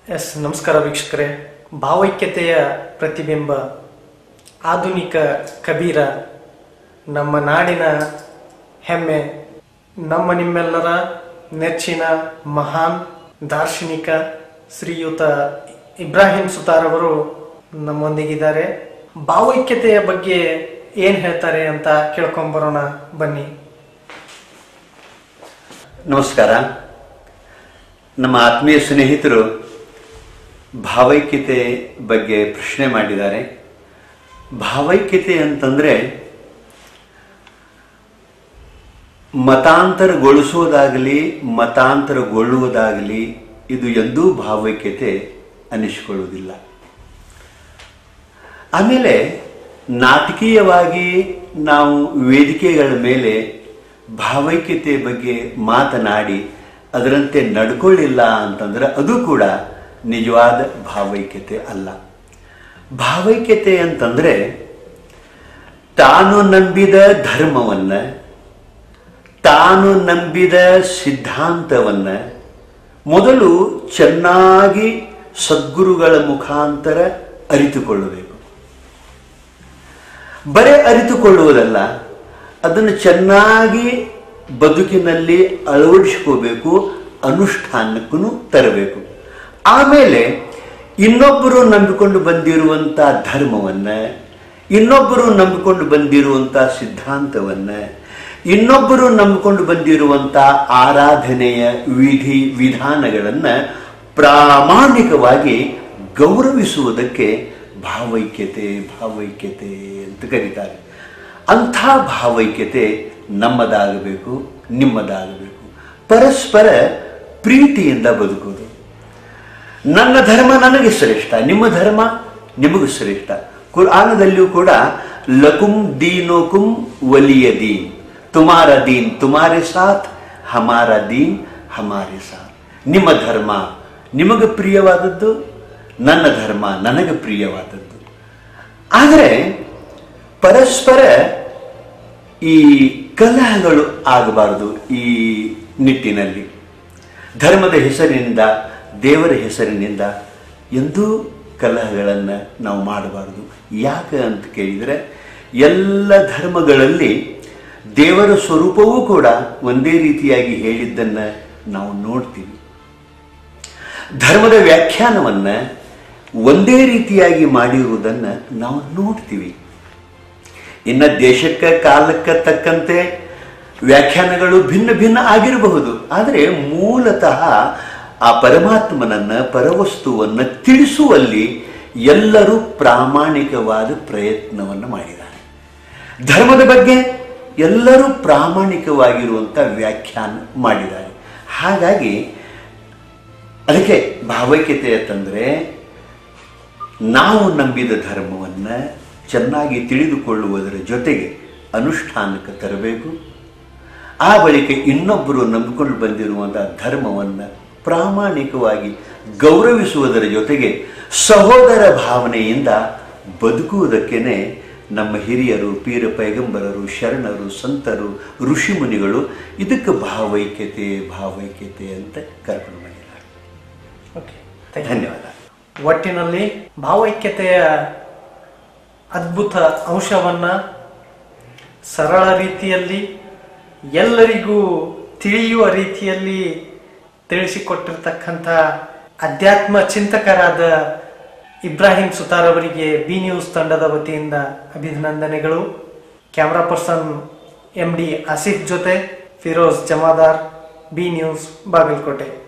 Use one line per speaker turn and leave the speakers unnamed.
S ನಮಸ್ಕಾರ ವೀಕ್ಷಕರೇ. ಭಾವೈಕ್ಯತೆಯ ಪ್ರತಿಬಿಂಬ ಆಧುನಿಕ ಕಬೀರ, ನಮ್ಮ ನಾಡಿನ ಹೆಮ್ಮೆ, ನಮ್ಮ ನಿಮ್ಮೆಲ್ಲರ ನೆಚ್ಚಿನ ಮಹಾನ್ ದಾರ್ಶನಿಕ ಶ್ರೀಯುತ ಇಬ್ರಾಹಿಂ ಸುತಾರ್ ಅವರು ನಮ್ಮೊಂದಿಗಿದ್ದಾರೆ. ಭಾವೈಕ್ಯತೆಯ ಬಗ್ಗೆ ಏನ್ ಹೇಳ್ತಾರೆ ಅಂತ ಕೇಳ್ಕೊಂಬರೋಣ ಬನ್ನಿ.
ನಮಸ್ಕಾರ. ನಮ್ಮ ಆತ್ಮೀಯ ಸ್ನೇಹಿತರು ಭಾವೈಕ್ಯತೆ ಬಗ್ಗೆ ಪ್ರಶ್ನೆ ಮಾಡಿದ್ದಾರೆ. ಭಾವೈಕ್ಯತೆ ಅಂತಂದ್ರೆ ಮತಾಂತರಗೊಳಿಸುವುದಾಗಲಿ ಮತಾಂತರಗೊಳ್ಳುವುದಾಗಲಿ ಇದು ಎಂದೂ ಭಾವೈಕ್ಯತೆ ಅನಿಸಿಕೊಳ್ಳುವುದಿಲ್ಲ. ಆಮೇಲೆ ನಾಟಕೀಯವಾಗಿ ನಾವು ವೇದಿಕೆಗಳ ಮೇಲೆ ಭಾವೈಕ್ಯತೆ ಬಗ್ಗೆ ಮಾತನಾಡಿ ಅದರಂತೆ ನಡ್ಕೊಳ್ಳಿಲ್ಲ ಅಂತಂದ್ರೆ ಅದು ಕೂಡ ನಿಜವಾದ ಭಾವೈಕ್ಯತೆ ಅಲ್ಲ. ಭಾವೈಕ್ಯತೆ ಅಂತಂದ್ರೆ ತಾನು ನಂಬಿದ ಧರ್ಮವನ್ನ, ತಾನು ನಂಬಿದ ಸಿದ್ಧಾಂತವನ್ನ ಮೊದಲು ಚೆನ್ನಾಗಿ ಸದ್ಗುರುಗಳ ಮುಖಾಂತರ ಅರಿತುಕೊಳ್ಳಬೇಕು. ಬರೇ ಅರಿತುಕೊಳ್ಳುವುದಲ್ಲ, ಅದನ್ನು ಚೆನ್ನಾಗಿ ಬದುಕಿನಲ್ಲಿ ಅಳವಡಿಸಿಕೋಬೇಕು, ಅನುಷ್ಠಾನಕ್ಕೂ ತರಬೇಕು. ಆಮೇಲೆ ಇನ್ನೊಬ್ಬರು ನಂಬಿಕೊಂಡು ಬಂದಿರುವಂಥ ಧರ್ಮವನ್ನ, ಇನ್ನೊಬ್ಬರು ನಂಬಿಕೊಂಡು ಬಂದಿರುವಂಥ ಸಿದ್ಧಾಂತವನ್ನ, ಇನ್ನೊಬ್ಬರು ನಂಬಿಕೊಂಡು ಬಂದಿರುವಂಥ ಆರಾಧನೆಯ ವಿಧಿ ವಿಧಾನಗಳನ್ನು ಪ್ರಾಮಾಣಿಕವಾಗಿ ಗೌರವಿಸುವುದಕ್ಕೆ ಭಾವೈಕ್ಯತೆ ಅಂತ ಕರೀತಾರೆ. ಅಂಥ ಭಾವೈಕ್ಯತೆ ನಮ್ಮದಾಗಬೇಕು, ನಿಮ್ಮದಾಗಬೇಕು. ಪರಸ್ಪರ ಪ್ರೀತಿಯಿಂದ ಬದುಕುವುದು. ನನ್ನ ಧರ್ಮ ನನಗೆ ಶ್ರೇಷ್ಠ, ನಿಮ್ಮ ಧರ್ಮ ನಿಮಗೂ ಶ್ರೇಷ್ಠ. ಕುರ್ಆನದಲ್ಲಿಯೂ ಕೂಡ ಲಕುಂ ದೀನೋಕುಂ ವಲಿಯ ದೀನ್, ತುಮಾರ ದೀನ್ ತುಮಾರೆ ಸಾಥ್, ಹಮಾರ ದೀನ್ ಹಮಾರೆ ಸಾಥ್. ನಿಮ್ಮ ಧರ್ಮ ನಿಮಗೆ ಪ್ರಿಯವಾದದ್ದು, ನನ್ನ ಧರ್ಮ ನನಗೆ ಪ್ರಿಯವಾದದ್ದು. ಆದರೆ ಪರಸ್ಪರ ಈ ಕಲಹಗಳು ಆಗಬಾರದು. ಈ ನಿಟ್ಟಿನಲ್ಲಿ ಧರ್ಮದ ಹೆಸರಿನಿಂದ, ದೇವರ ಹೆಸರಿನಿಂದ ಎಂದೂ ಕಲಹಗಳನ್ನು ನಾವು ಮಾಡಬಾರದು. ಯಾಕೆ ಅಂತ ಕೇಳಿದರೆ, ಎಲ್ಲ ಧರ್ಮಗಳಲ್ಲಿ ದೇವರ ಸ್ವರೂಪವೂ ಕೂಡ ಒಂದೇ ರೀತಿಯಾಗಿ ಹೇಳಿದ್ದನ್ನು ನಾವು ನೋಡ್ತೀವಿ. ಧರ್ಮದ ವ್ಯಾಖ್ಯಾನವನ್ನು ಒಂದೇ ರೀತಿಯಾಗಿ ಮಾಡಿರುವುದನ್ನು ನಾವು ನೋಡ್ತೀವಿ. ಇನ್ನು ದೇಶಕ್ಕೆ ಕಾಲಕ್ಕೆ ತಕ್ಕಂತೆ ವ್ಯಾಖ್ಯಾನಗಳು ಭಿನ್ನ ಭಿನ್ನ ಆಗಿರಬಹುದು. ಆದರೆ ಮೂಲತಃ ಆ ಪರಮಾತ್ಮನನ್ನ, ಪರವಸ್ತುವನ್ನು ತಿಳಿಸುವಲ್ಲಿ ಎಲ್ಲರೂ ಪ್ರಾಮಾಣಿಕವಾದ ಪ್ರಯತ್ನವನ್ನು ಮಾಡಿದ್ದಾರೆ. ಧರ್ಮದ ಬಗ್ಗೆ ಎಲ್ಲರೂ ಪ್ರಾಮಾಣಿಕವಾಗಿರುವಂಥ ವ್ಯಾಖ್ಯಾನ ಮಾಡಿದ್ದಾರೆ. ಹಾಗಾಗಿ ಅದಕ್ಕೆ ಭಾವೈಕ್ಯತೆ ಅಂತಂದರೆ ನಾವು ನಂಬಿದ ಧರ್ಮವನ್ನು ಚೆನ್ನಾಗಿ ತಿಳಿದುಕೊಳ್ಳುವುದರ ಜೊತೆಗೆ ಅನುಷ್ಠಾನಕ್ಕೆ ತರಬೇಕು. ಆ ಬಳಿಕ ಇನ್ನೊಬ್ಬರು ನಂಬಿಕೊಂಡು ಬಂದಿರುವಂಥ ಧರ್ಮವನ್ನು ಪ್ರಾಮಾಣಿಕವಾಗಿ ಗೌರವಿಸುವುದರ ಜೊತೆಗೆ ಸಹೋದರ ಭಾವನೆಯಿಂದ ಬದುಕುವುದಕ್ಕೇನೆ ನಮ್ಮ ಹಿರಿಯರು, ಪೀರ ಪೈಗಂಬರರು, ಶರಣರು, ಸಂತರು, ಋಷಿಮುನಿಗಳು ಇದಕ್ಕೆ ಭಾವೈಕ್ಯತೆ ಅಂತ ಕರ್ಕೊಂಡು ಬಂದಿದ್ದಾರೆ. ಧನ್ಯವಾದ.
ಒಟ್ಟಿನಲ್ಲಿ ಭಾವೈಕ್ಯತೆಯ ಅದ್ಭುತ ಅಂಶವನ್ನ ಸರಳ ರೀತಿಯಲ್ಲಿ, ಎಲ್ಲರಿಗೂ ತಿಳಿಯುವ ರೀತಿಯಲ್ಲಿ ತಿಳಿಸಿಕೊಟ್ಟಿರ್ತಕ್ಕಂಥ ಅಧ್ಯಾತ್ಮ ಚಿಂತಕರಾದ ಇಬ್ರಾಹಿಂ ಸುತಾರ್ ಅವರಿಗೆ ಬಿ ನ್ಯೂಸ್ ತಂಡದ ವತಿಯಿಂದ ಅಭಿನಂದನೆಗಳು. ಕ್ಯಾಮ್ರಾ ಪರ್ಸನ್ MD ಆಸಿಫ್ ಜೊತೆ ಫಿರೋಜ್ ಜಮಾದಾರ್, ಬಿ ನ್ಯೂಸ್ ಬಾಗಲಕೋಟೆ.